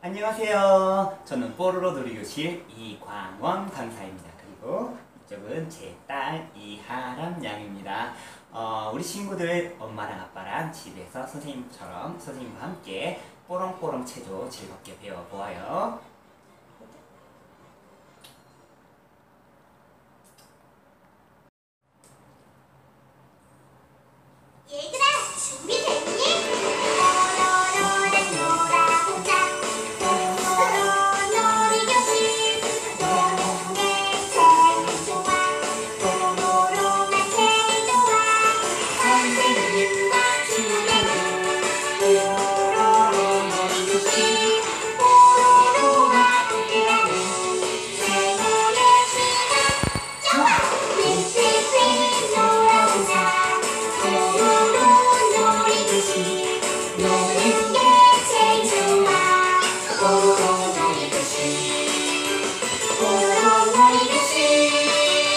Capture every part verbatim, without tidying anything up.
안녕하세요. 저는 뽀로로 놀이교실 이광원 강사입니다. 그리고 이쪽은 제 딸 이하람 양입니다. 어, 우리 친구들 엄마랑 아빠랑 집에서 선생님처럼 선생님과 함께 뽀롱뽀롱 체조 즐겁게 배워보아요. 얘들아, 준비됐니? 뽀로로랑 놀아보자. 뽀로로 놀이교실. 뽀로로의 제일 좋아. 뽀로로가 제일 좋아. 선생님과 친구는 뽀로로 놀이교실. 뽀로로와 함께하는 최고의 시간. 좋아! 핑핑핑 놀아보자. 뽀로로 놀이교실. 노는 게 제일 좋아. 뽀로로 놀이교실. 뽀로로 놀이교실.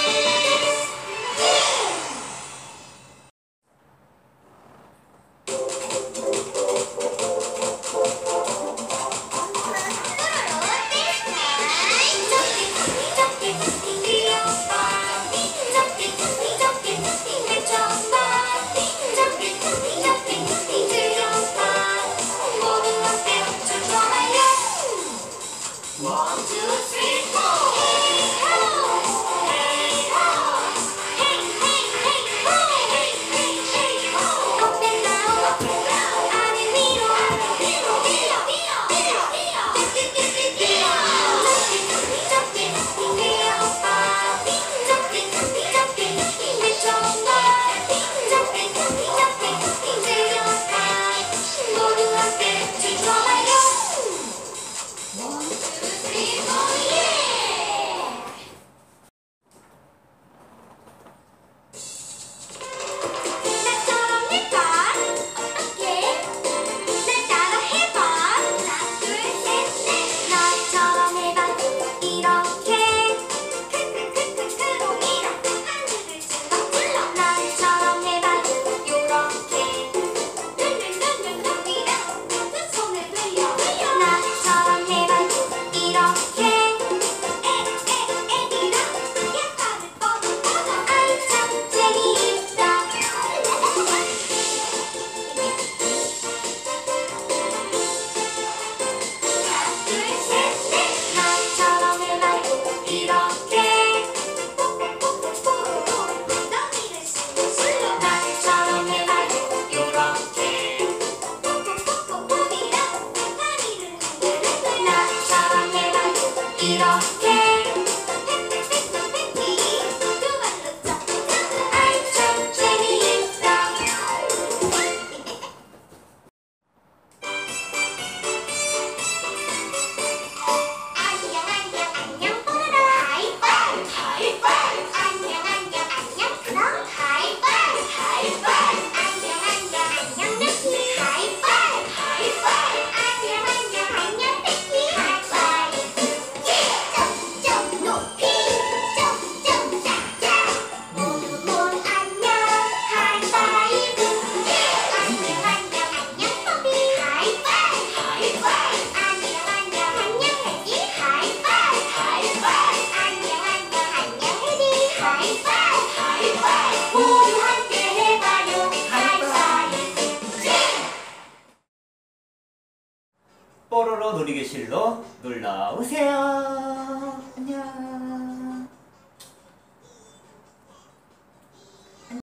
One, two, three, four. Hey ho, hey hey hey ho, hey hey hey ho. Up and down, up and down. 아래 위로, 아래 위로, 위로, 위로, 위로, 위로. 뛰뛰뛰뛰뛰어. 점핑, 점핑, 뛰어봐. 점핑, 점핑, 점핑, 왼쪽과 점핑, 점핑, 점핑, 뛰어봐. 모두 함께 즐겨봐요. One, two, three, four, yeah! 나처럼 해봐. 어떻게? 날 따라 해봐. 하나, 둘, 셋, 넷. 나처럼 해봐. 이렇게. 크크크크크로 이렇게 하늘을 찔러. 나처럼 해봐. 요렇게. 눈눈눈눈 이렇게 두 손을 돌려. 나처럼 해봐. 이렇게 에에에이라 양팔을 뻗어 뻗어 아이 참 재미있다. 하나 둘 셋 넷. 나처럼 해봐. 이렇게 뽀뽀뽀뽀뽀 엉덩이를 술술술. 나처럼 해봐. 요렇게 뽀뽀뽀뽀뽀 이렇게 다리를 흔들흔들. 나처럼 해봐. 이렇게 빽빽빽빽 두 발로 점프 아이 참 재미있다. 안녕 안녕 안녕 뽀로로 하이파이브 하이파이브. 안녕 안녕 안녕 그럼 하이파이브 하이파이브. 안녕 안녕 안녕 루키 하이파이브 하이파이브. 안녕 안녕 안녕 베키 하이파이브. 점점 높이 점점 낮아. 모두 모두 안녕 하이파이브. 안녕 안녕 안녕 포비 하이파이브 하이파이브. 안녕 안녕 안녕 혜지 하이파이브 하이파이브. 안녕 안녕 안녕 혜리 하이파이브 하이파이브. 모두 함께 해봐요 하이파이브. 뽀로로 놀이교실로 놀러 오세요.